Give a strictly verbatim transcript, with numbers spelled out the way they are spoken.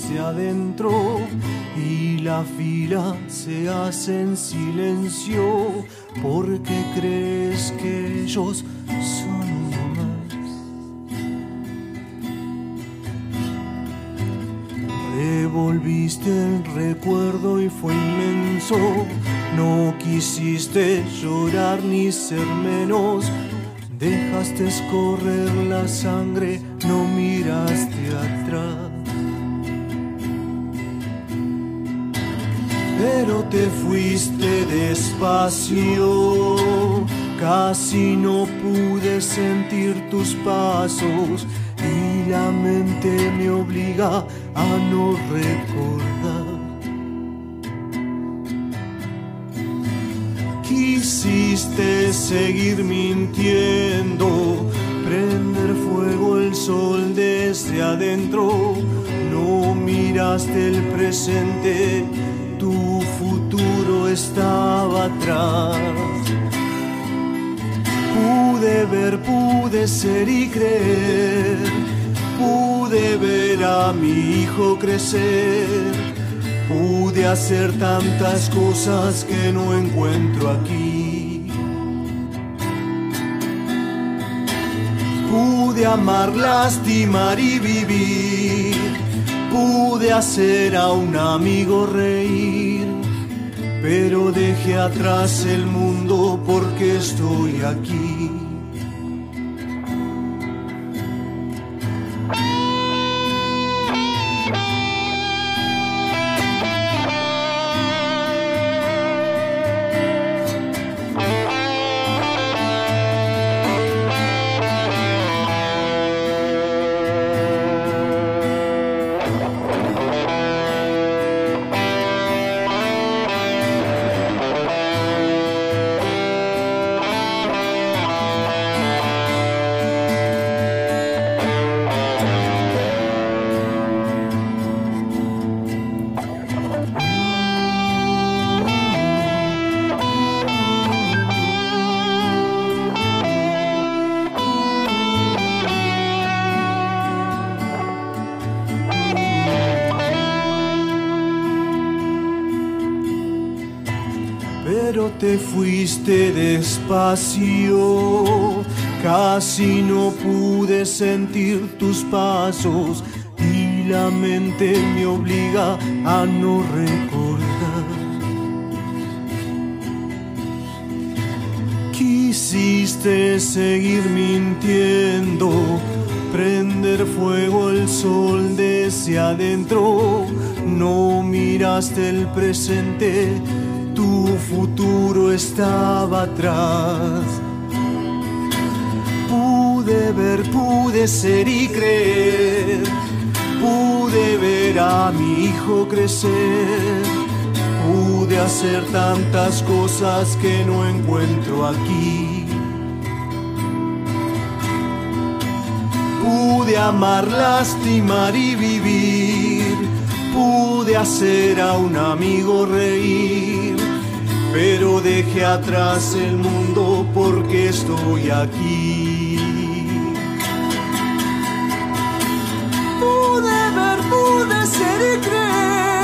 desde adentro y la fila se hace en silencio porque crees que ellos son uno más. Revolviste el recuerdo y fue inmenso, no quisiste llorar ni ser menos. Dejaste escorrer la sangre, no miraste atrás. Pero te fuiste despacio, casi no pude sentir tus pasos y la mente me obliga a no recordar. Quisiste seguir mintiendo, prender fuego el sol desde adentro. No miraste el presente, tu futuro estaba atrás. Pude ver, pude ser y creer, pude ver a mi hijo crecer. Pude hacer tantas cosas que no encuentro aquí. Pude amar, lastimar y vivir. Pude hacer a un amigo reír. Pero dejé atrás el mundo porque estoy aquí. Pero te fuiste despacio, casi no pude sentir tus pasos y la mente me obliga a no recordar. Quisiste seguir mintiendo, prender fuego el sol desde adentro. No miraste el presente, tu futuro estaba atrás. Pude ver, pude ser y creer. Pude ver a mi hijo crecer. Pude hacer tantas cosas que no encuentro aquí. Pude amar, lastimar y vivir. Pude hacer a un amigo reír. Pero dejé atrás el mundo porque estoy aquí. Pude ver, pude ser y creer.